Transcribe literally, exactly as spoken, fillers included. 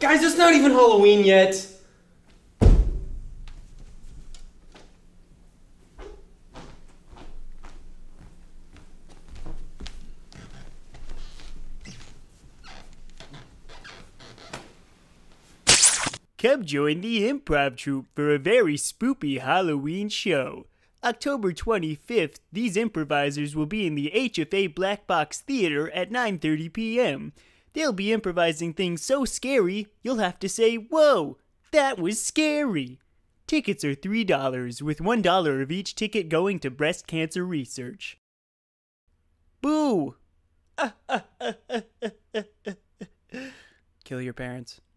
Guys, it's not even Halloween yet. Come join the improv troupe for a very spoopy Halloween show. October twenty-fifth, these improvisers will be in the H F A Black Box Theater at nine thirty p m They'll be improvising things so scary, you'll have to say, "Whoa, that was scary." Tickets are three dollars, with one dollar of each ticket going to breast cancer research. Boo! Kill your parents.